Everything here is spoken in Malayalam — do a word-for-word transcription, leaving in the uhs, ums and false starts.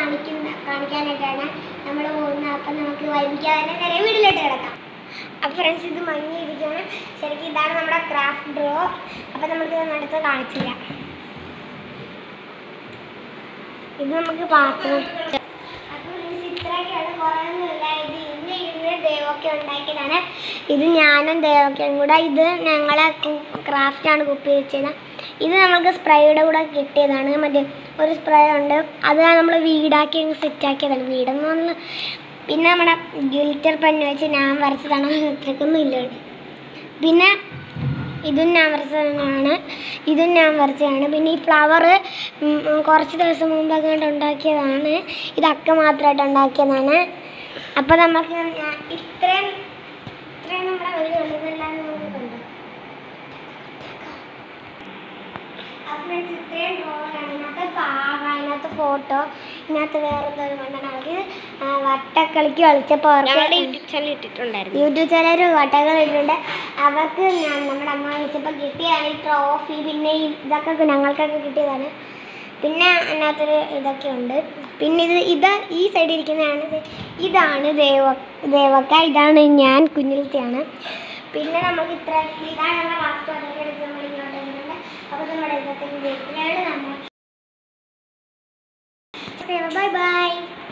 കാണിക്കുന്ന കാണിക്കാനായിട്ടാണ് നമ്മൾ പോകുന്നത്. അപ്പം നമുക്ക് വൈകിക്കാതെ നേരെ വീട്ടിലോട്ട് കിടക്കാം. അപ്പോൾ ഫ്രണ്ട്സ്, ഇത് മങ്ങിയിരിക്കുകയാണ്. ശരിക്കും ഇതാണ് നമ്മുടെ ക്രാഫ്റ്റ് ഡ്രോ. അപ്പം നമുക്ക് അടുത്ത് കാണിച്ചില്ല. ഇത് നമുക്ക് പാത്രം. അപ്പോൾ ഇത്രയൊക്കെയാണ്, കുറേയൊന്നുമില്ല. ഇത് ഇന്ന് ഇരുന്ന് ദേവൊക്കെ ഉണ്ടാക്കിയതാണ്. ഇത് ഞാനും ദേവൊക്കെയും കൂടെ. ഇത് ഞങ്ങളെ ക്രാഫ്റ്റാണ് കുപ്പി വെച്ചത്. ഇത് നമുക്ക് സ്പ്രേയുടെ കൂടെ കിട്ടിയതാണ്. മറ്റേ ഒരു സ്പ്രേ ഉണ്ട്, അത് നമ്മൾ വീടാക്കി സെറ്റാക്കിയതാണ്. വീടെന്ന് പറഞ്ഞാൽ പിന്നെ നമ്മുടെ ഗിൽറ്റർ പെന്ന് വെച്ച് ഞാൻ വരച്ചതാണ്. ഇത്രയ്ക്കൊന്നും ഇല്ല. പിന്നെ ഇതും ഞാൻ വരച്ചതാണ്. ഇതും ഞാൻ വരച്ചതാണ്. പിന്നെ ഈ ഫ്ലവർ കുറച്ച് ദിവസം മുമ്പ് അങ്ങോട്ട് ഉണ്ടാക്കിയതാണ്. ഇതൊക്കെ മാത്രമായിട്ട് ഉണ്ടാക്കിയതാണ്. അപ്പോൾ നമുക്ക് ഇത്രയും ഇത്രയും നമ്മുടെ വീഡിയോ ഉള്ളതെല്ലാം നമുക്ക് കണ്ടു. ഫ്രണ്ട്സ്, ഇത്രയും ഡ്രോയാണ്. ഇതിനകത്ത് പാവ, അതിനകത്ത് ഫോട്ടോ, ഇതിനകത്ത് വേറെ എന്തോരം കണ്ടാണ്. അവർക്ക് വട്ടക്കളിക്ക് കളിച്ചപ്പോൾ അവർക്ക് യൂട്യൂബ് ചാനൽ ഇട്ടിട്ടുണ്ടായിരുന്നു. യൂട്യൂബ് ചാനൽ വട്ടക്കളി ഇട്ടിട്ടുണ്ട്. അവർക്ക് നമ്മുടെ അമ്മ വിളിച്ചപ്പോൾ കിട്ടിയതാണ് ഈ ട്രോഫി. പിന്നെ ഇതൊക്കെ ഞങ്ങൾക്കൊക്കെ കിട്ടിയതാണ്. പിന്നെ അതിനകത്തൊരു ഇതൊക്കെ ഉണ്ട്. പിന്നെ ഇത് ഇത് ഈ സൈഡിൽ ഇരിക്കുന്നതാണ്. ഇതാണ് ദേവ ദേവക്ക. ഇതാണ് ഞാൻ കുഞ്ഞിലത്തെയാണ്. പിന്നെ നമുക്ക് ഇത്ര ഇതാണ് നമ്മുടെ വാസ്തു. അതൊക്കെ എടുത്ത് നമ്മൾ ഇങ്ങോട്ട് വരുന്നുണ്ട്. അപ്പോൾ നമ്മുടെ ഇന്നത്തെ വീഡിയോ നമ്മൾ ബൈ ബൈ.